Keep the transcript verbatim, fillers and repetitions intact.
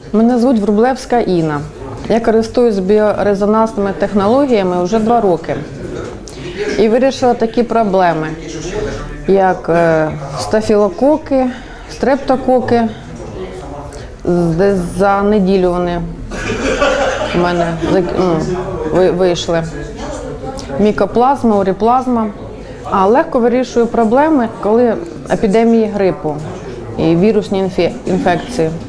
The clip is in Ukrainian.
Мене звуть Врублевська Інна. Я користуюсь біорезонансними технологіями вже два роки. І вирішила такі проблеми, як стафілококи, стрептококи. Десь за неділю вони в мене ну, вийшли. Мікоплазма, уріплазма. А легко вирішую проблеми, коли епідемії грипу і вірусні інфекції.